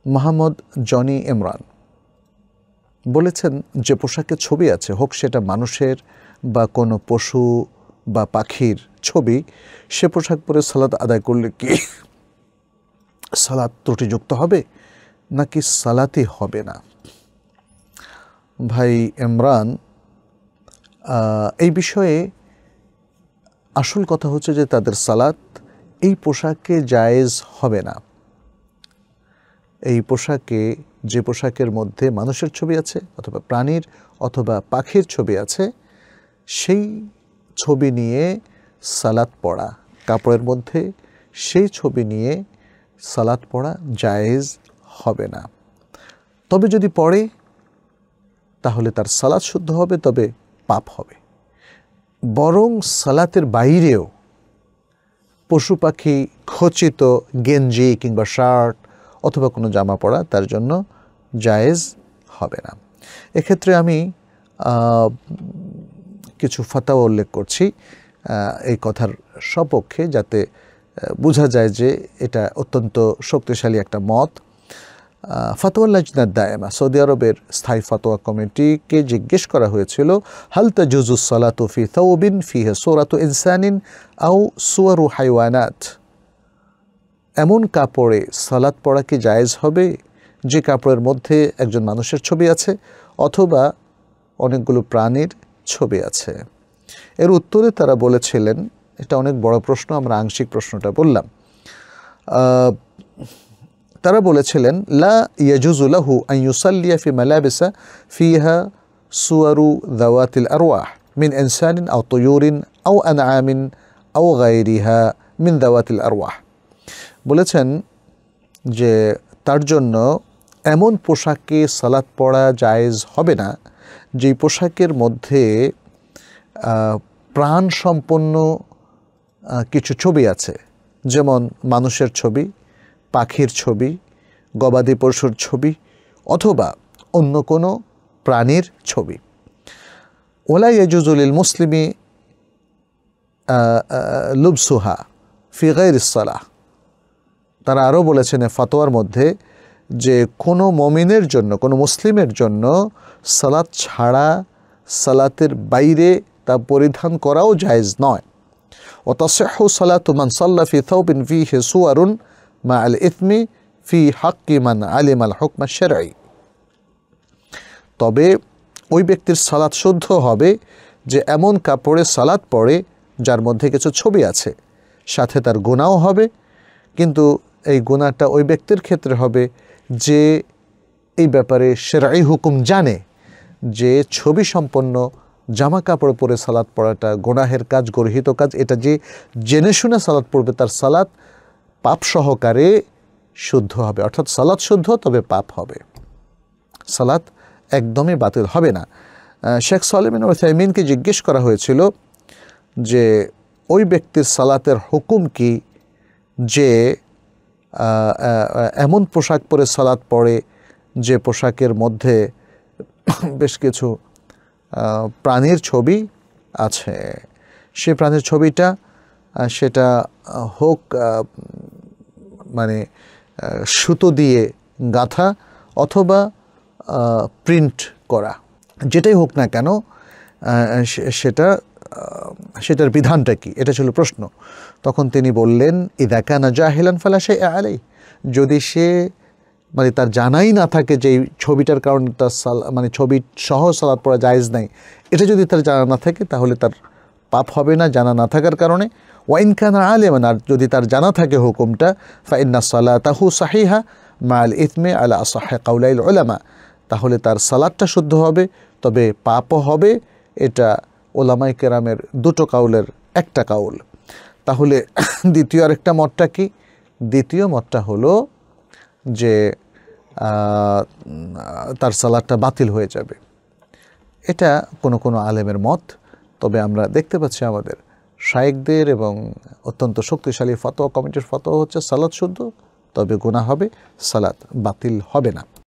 Mohammad Johnny Imran বলেছেন, যে পোশাকে ছবি আছে, হোক সেটা মানুষের বা কোনো পশু বা পাখির ছবি, সে পোশাক পরে সালাত আদায় করলে কি সালাত ত্রুটিযুক্ত হবে নাকি সালাতই হবে না? ভাই ইমরান, এই বিষয়ে আসল কথা হচ্ছে যে তাদের সালাত এই পোশাকে জায়েজ হবে না। এই পোশাকে, যে পোশাকের মধ্যে মানুষের ছবি আছে অথবা প্রাণীর অথবা পাখির ছবি আছে, সেই ছবি নিয়ে সালাত পড়া, কাপড়ের মধ্যে সেই ছবি নিয়ে সালাত পড়া জায়েজ হবে না। তবে যদি পড়ে তাহলে তার সালাত শুদ্ধ হবে, তবে পাপ হবে। বরং সালাতের বাইরেও পশু পাখি খচিত গেঞ্জি কিংবা শার্ট অথবা কোনো জামা পরা তার জন্য জায়েজ হবে না। এক্ষেত্রে আমি কিছু ফাতাওয়া উল্লেখ করছি এই কথার সপক্ষে, যাতে বোঝা যায় যে এটা অত্যন্ত শক্তিশালী একটা মত। ফাতোয়া লাজনাত দায়েমা, সৌদি আরবের স্থায়ী ফাতোয়া কমিটিকে জিজ্ঞেস করা হয়েছিল, হাল তাজুজু সালাতু ফি থাওবিন ফিহি সূরাতু ইনসানিন আও সুওয়ারু হাইওয়ানাত, এমন কাপড়ে সালাত পড়া কি জায়েজ হবে যে কাপড়ের মধ্যে একজন মানুষের ছবি আছে অথবা অনেকগুলো প্রাণীর ছবি আছে? এর উত্তরে তারা বলেছিলেন, এটা অনেক বড় প্রশ্ন, আমরা আংশিক প্রশ্নটা বললাম। তারা বলেছিলেন, লা ইয়াজুজু লাহু আন ইউসাল্লিয়া ফি মালাবিসা ফিহা সুওয়ারু যাওয়াতিল আরওয়াহ মিন ইনসানিন আও তুয়ুরিন আও আনআমিন আও গায়রিহা মিন যাওয়াতিল আরওয়াহ। বলেছেন যে তার জন্য এমন পোশাকে সালাত পড়া জায়েজ হবে না যেই পোশাকের মধ্যে প্রাণ সম্পন্ন কিছু ছবি আছে, যেমন মানুষের ছবি, পাখির ছবি, গবাদি পশুর ছবি অথবা অন্য কোনো প্রাণীর ছবি। ওলা ইয়াজুজু লিল মুসলিমি লুবসুহা ফি গায়রিস সালাহ। তারা আরও বলেছেন ফাতোয়ার মধ্যে যে কোনো মুমিনের জন্য, কোনো মুসলিমের জন্য সালাত ছাড়া, সালাতের বাইরে তা পরিধান করাও জায়েজ নয়। ওয়া তাসিহু সালাতু মান সাল্লা ফি থাওবিন ফিহি সুওয়ারুন মা আল ইথমি ফি হাক্কি মান আলিমাল হুকমা শারঈ। তবে ওই ব্যক্তির সালাত শুদ্ধ হবে যে এমন কাপড়ে সালাত পড়ে যার মধ্যে কিছু ছবি আছে, সাথে তার গুনাহও হবে, কিন্তু এই গুনাহটা ওই ব্যক্তির ক্ষেত্রে হবে যে এই ব্যাপারে শারঈ হুকুম জানে যে ছবি সম্পন্ন জামা কাপড় পরে সালাত পড়াটা গুনাহের কাজ, গর্হিত কাজ। এটা যে জেনে শুনে সালাত পড়বে তার সালাত পাপ সহকারে শুদ্ধ হবে, অর্থাৎ সালাত শুদ্ধ তবে পাপ হবে, সালাত একদমই বাতিল হবে না। শেখ সালেহ বিন উসাইমিনকে জিজ্ঞেস করা হয়েছিল যে ওই ব্যক্তির সালাতের হুকুম কি যে এমন পোশাক পরে সালাত পড়ে যে পোশাকের মধ্যে বেশ কিছু প্রাণীর ছবি আছে। সে প্রাণীর ছবিটা সেটা হোক মানে সুতো দিয়ে গাঁথা অথবা প্রিন্ট করা, যেটাই হোক না কেন সেটার বিধানটা কি, এটা ছিল প্রশ্ন। তখন তিনি বললেন, ইযা কানা জাহিলান ফালা শাইআ আলাইহি, যদি সে মানে তার জানাই না থাকে যে এই ছবিটার কারণে তার মানে ছবি সহ সালাত পড়া জায়েজ নাই, এটা যদি তার জানা না থাকে তাহলে তার পাপ হবে না জানা না থাকার কারণে। ওয়াইন কানা আলিমান, আর যদি তার জানা থাকে হুকুমটা, ফা ইন্না সালাতাহু সাহিহা মাআল ইথমি আলা আসাহি কাউলাইল উলামা, তাহলে তার সালাতটা শুদ্ধ হবে তবে পাপও হবে। এটা ওলামায়ে কেরামের দুটো কাউলের একটা কাউল। তাহলে দ্বিতীয় আরেকটা মতটা কি? দ্বিতীয় মতটা হলো যে তার সালাতটা বাতিল হয়ে যাবে। এটা কোনো কোনো আলেমের মত। তবে আমরা দেখতে পাচ্ছি আমাদের শায়েখদের এবং অত্যন্ত শক্তিশালী ফতোয়া কমিটির ফতোয়া হচ্ছে সালাত শুদ্ধ তবে গুনাহ হবে, সালাত বাতিল হবে না।